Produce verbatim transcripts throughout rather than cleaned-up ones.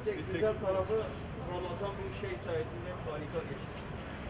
tek güzel tarafı Ramazan bu şey sayesinde harika geçti.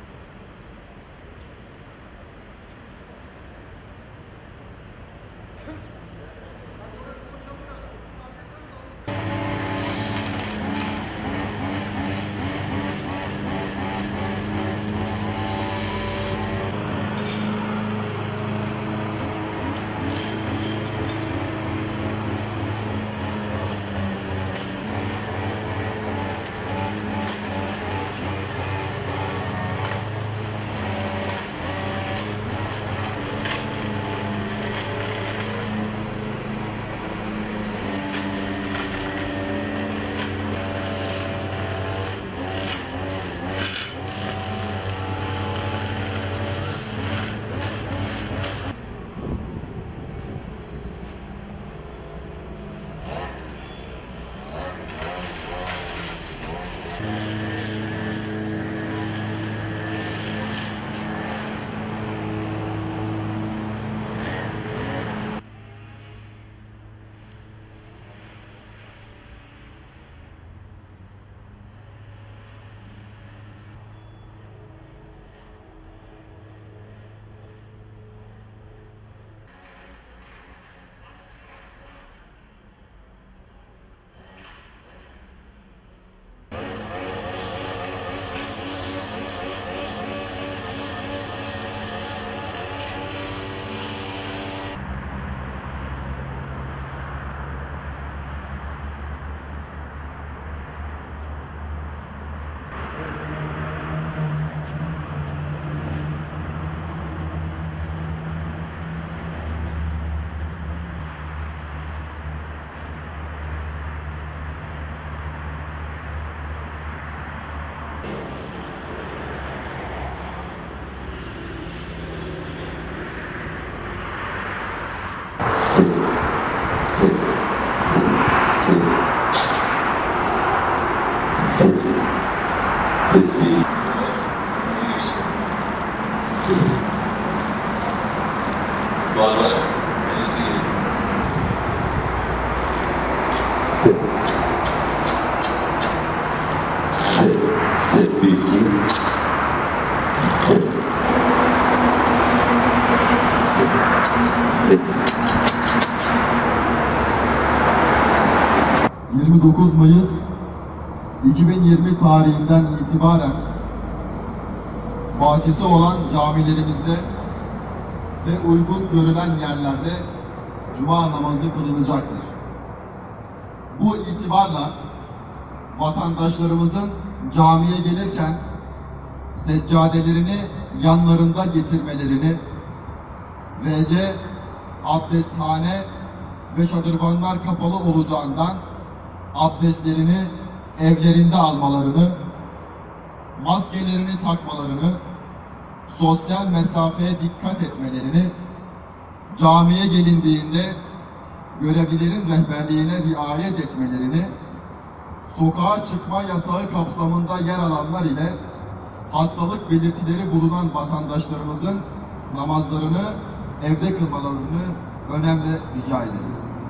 yirmi dokuz Mayıs iki bin yirmi tarihinden itibaren bahçesi olan camilerimizde ve uygun görülen yerlerde Cuma namazı kılınacaktır. Bu itibarla vatandaşlarımızın camiye gelirken seccadelerini yanlarında getirmelerini, V C, abdesthane ve şadırvanlar kapalı olacağından abdestlerini evlerinde almalarını, maskelerini takmalarını, sosyal mesafeye dikkat etmelerini, camiye gelindiğinde görevlilerin rehberliğine riayet etmelerini, sokağa çıkma yasağı kapsamında yer alanlar ile hastalık belirtileri bulunan vatandaşlarımızın namazlarını evde kılmalarını önemli rica ederiz.